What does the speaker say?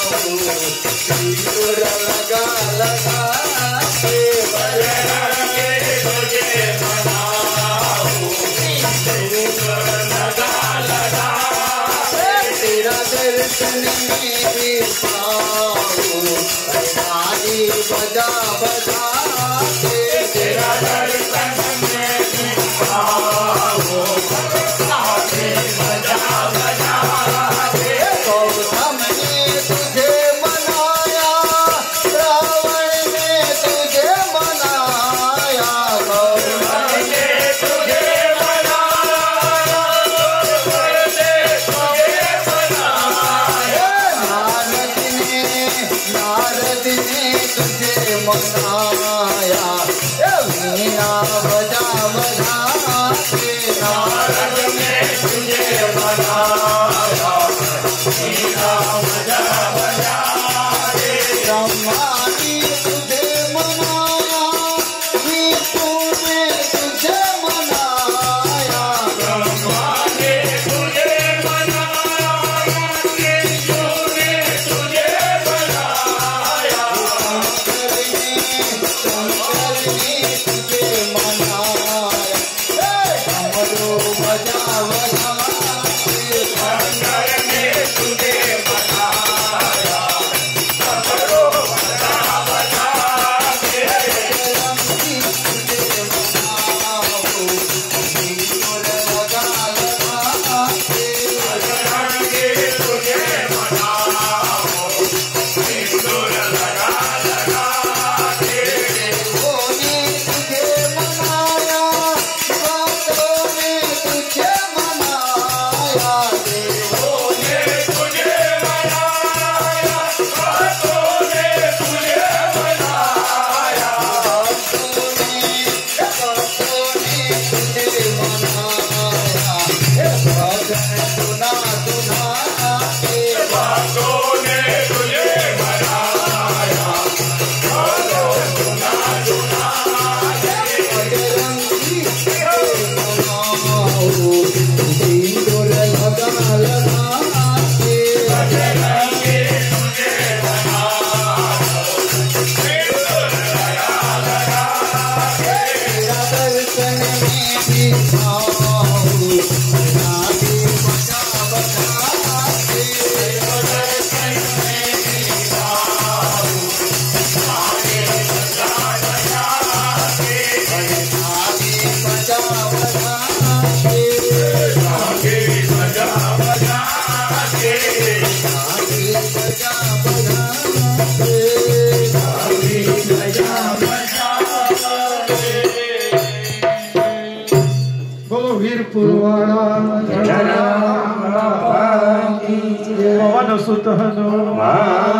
सिंदूर लगा लगा के बजरंगी तुझे मनाऊं, सिंदूर लगा लगा तेरा दर्शन मेरे पाऊं, ताली बजा बजा के तेरा दर्शन मेरे पाऊं, ताली बजा बजा के गौतम ने तुझे मनाया, रावण ने तुझे मनाया, गौतम ने तुझे मनाया, रावण ने तुझे मनाया, नारद ने तुझे मनाया, वीणा बजा बजा के नारद ने तुझे मनाया, वीणा बजा बजा के ब्रह्मा ने तुझे मनाया, विष्णु ने तुझे मनाया, ब्रह्मा ने तुझे मनाया, विष्णु ने तुझे मनाया, शंकर ने तुझे मनाया, डमरू बजा बजा के शंकर ने तुझे मनाया, डमरू बजा बजा के बजरंगी तुझे मनाऊं, सिंदूर लगा लगा के बजरंगी तुझे मनाऊं, सिंदूर लगा लगा के देवों ने तुझे मनाया, भक्तों ने तुझे मनाया, देवों ने तुझे मनाया, भक्तों ने तुझे मनाया, भक्तों ने तुझे मनाया, भजन सुना सुना के भक्तों ने तुझे मनाया, भजन सुना सुना के बजरंगी तुझे मनाऊं, सिंदूर लगा लगा के बजरंगी तुझे मनाऊं, सिंदूर लगा लगा के तेरा दर्शन मेरी पाऊं, ताली बजा बजा के तेरा दर्शन मेरी पाऊं, ताली बजा बजा के ताली बजा बजा के ताली बजा बजा के ताली बजा बजा के ताली बजा बजा के बोलो वीरपुर वाला पवन सुत हनुमान।